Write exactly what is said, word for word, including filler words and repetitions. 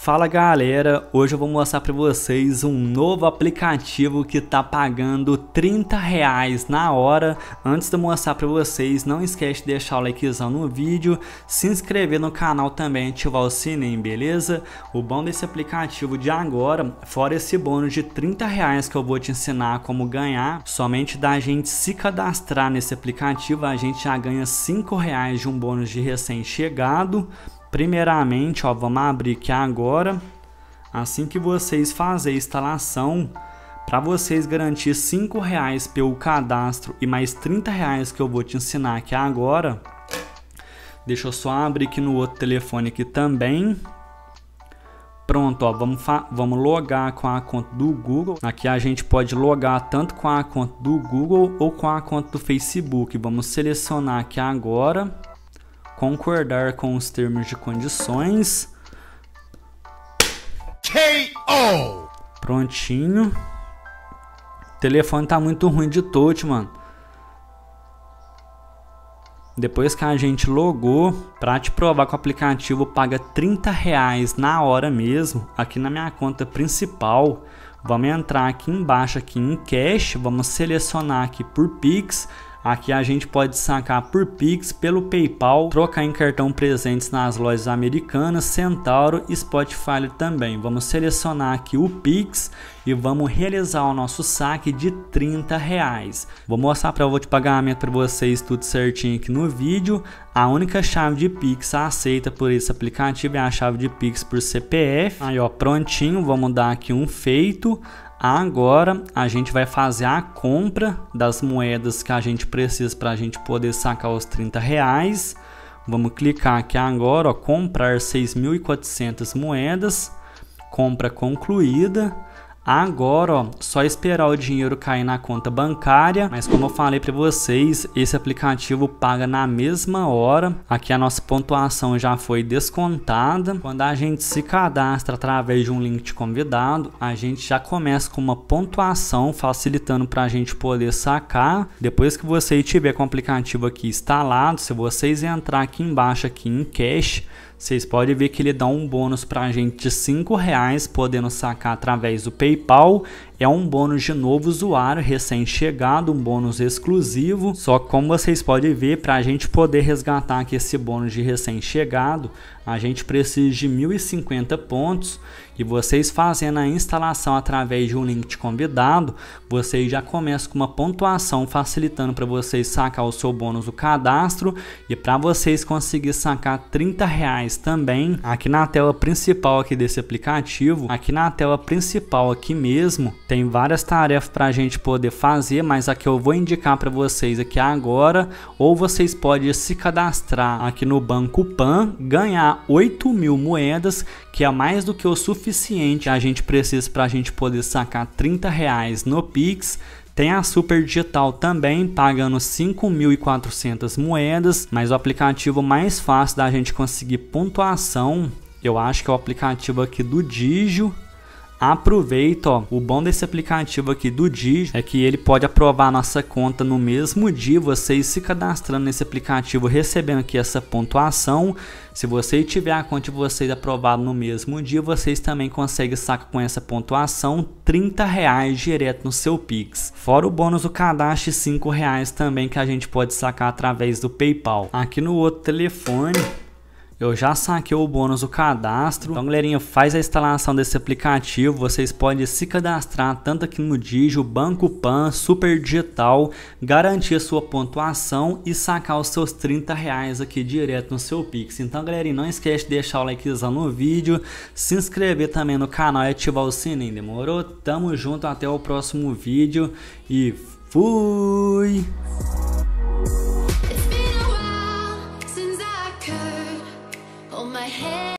Fala galera, hoje eu vou mostrar para vocês um novo aplicativo que tá pagando trinta reais na hora. Antes de eu mostrar para vocês, não esquece de deixar o likezão no vídeo, se inscrever no canal também, ativar o sininho, beleza? O bom desse aplicativo de agora, fora esse bônus de trinta reais que eu vou te ensinar como ganhar, somente da gente se cadastrar nesse aplicativo, a gente já ganha cinco reais de um bônus de recém-chegado. Primeiramente, ó, vamos abrir aqui agora. Assim que vocês fazerem a instalação, para vocês garantir cinco reais pelo cadastro e mais trinta reais que eu vou te ensinar aqui agora. Deixa eu só abrir aqui no outro telefone aqui também. Pronto, ó, vamos, vamos logar com a conta do Google. Aqui a gente pode logar tanto com a conta do Google ou com a conta do Facebook. Vamos selecionar aqui agora. Concordar com os termos de condições. K O Prontinho. O telefone tá muito ruim de touch, mano. Depois que a gente logou, para te provar que o aplicativo paga trinta reais na hora mesmo, aqui na minha conta principal, vamos entrar aqui embaixo aqui em cash, vamos selecionar aqui por Pix. Aqui a gente pode sacar por Pix, pelo PayPal, trocar em cartão presentes nas lojas americanas, Centauro e Spotify também. Vamos selecionar aqui o Pix e vamos realizar o nosso saque de trinta reais. Vou mostrar para o de pagamento para vocês tudo certinho aqui no vídeo. A única chave de Pix aceita por esse aplicativo é a chave de Pix por C P F. Aí ó, prontinho, vamos dar aqui um feito. Agora a gente vai fazer a compra das moedas que a gente precisa para a gente poder sacar os trinta reais. Vamos clicar aqui agora, ó, comprar seis mil e quatrocentas moedas, compra concluída. Agora, ó, só esperar o dinheiro cair na conta bancária, mas como eu falei para vocês, esse aplicativo paga na mesma hora. Aqui a nossa pontuação já foi descontada. Quando a gente se cadastra através de um link de convidado, a gente já começa com uma pontuação, facilitando para a gente poder sacar. Depois que você tiver com o aplicativo aqui instalado, se vocês entrar aqui embaixo aqui em cash, vocês podem ver que ele dá um bônus para a gente de cinco reais, podendo sacar através do PayPal. É um bônus de novo usuário, recém-chegado, um bônus exclusivo. Só que como vocês podem ver, para a gente poder resgatar aqui esse bônus de recém-chegado, a gente precisa de mil e cinquenta pontos. E vocês fazendo a instalação através de um link de convidado, vocês já começam com uma pontuação facilitando para vocês sacar o seu bônus do cadastro. E para vocês conseguir sacar trinta reais também, aqui na tela principal aqui desse aplicativo, aqui na tela principal aqui mesmo, tem várias tarefas para a gente poder fazer, mas aqui eu vou indicar para vocês aqui agora. Ou vocês podem se cadastrar aqui no Banco Pan, ganhar oito mil moedas, que é mais do que o suficiente a gente precisa para a gente poder sacar trinta reais no Pix. Tem a Super Digital também, pagando cinco mil e quatrocentas moedas, mas o aplicativo mais fácil da gente conseguir pontuação, eu acho que é o aplicativo aqui do Digio. Aproveita, ó, o bom desse aplicativo aqui do Digio é que ele pode aprovar a nossa conta no mesmo dia, vocês se cadastrando nesse aplicativo, recebendo aqui essa pontuação. Se você tiver a conta de vocês aprovada no mesmo dia, vocês também conseguem sacar com essa pontuação trinta reais direto no seu Pix. Fora o bônus do cadastro de cinco reais também que a gente pode sacar através do PayPal. Aqui no outro telefone eu já saquei o bônus do cadastro. Então galerinha, faz a instalação desse aplicativo. Vocês podem se cadastrar tanto aqui no Digio, Banco Pan, Super Digital, garantir a sua pontuação e sacar os seus trinta reais aqui direto no seu Pix. Então galerinha, não esquece de deixar o likezão no vídeo, se inscrever também no canal e ativar o sininho, demorou? Tamo junto, até o próximo vídeo e fui! My head